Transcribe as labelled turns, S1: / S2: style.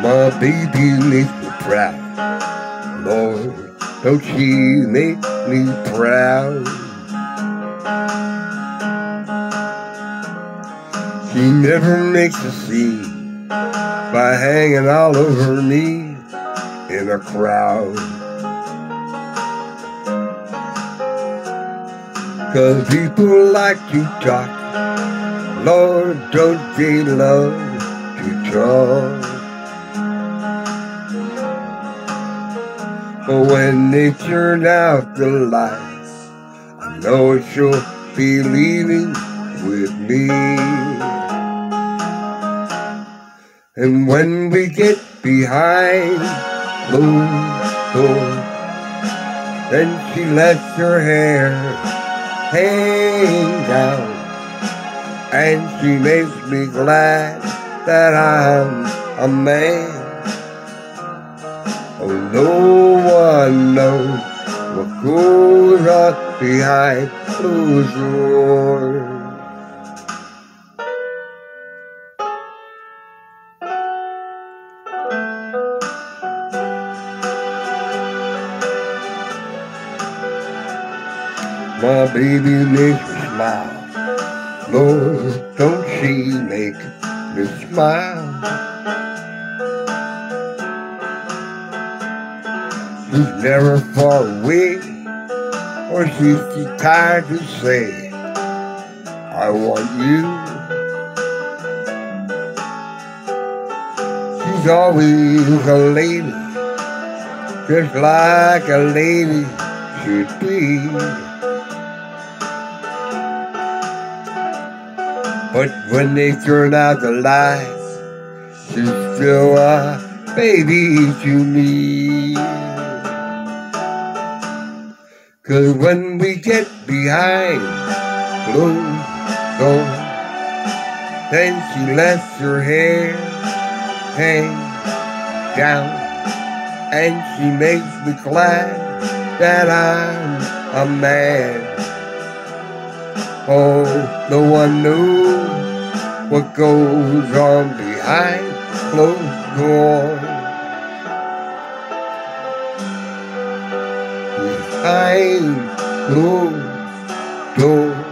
S1: My baby makes me proud. Lord, don't she make me proud? She never makes a scene by hanging all over me in a crowd. 'Cause people like to talk, Lord, don't they love to talk? But when they turn out the lights, I know she'll be leaving with me. And when we get behind closed doors, then she lets her hair hang down, and she makes me glad that I'm a man. Oh, no one knows what goes on behind closed doors. My baby makes me smile. Lord, don't she make me smile? She's never far away, or she's too tired to say, I want you. She's always a lady, just like a lady should be. But when they turn out the lights, she's still a baby to me. 'Cause when we get behind closed doors, then she lets her hair hang down, and she makes me glad that I'm a man. Oh, no one knows what goes on behind closed doors. Behind closed doors.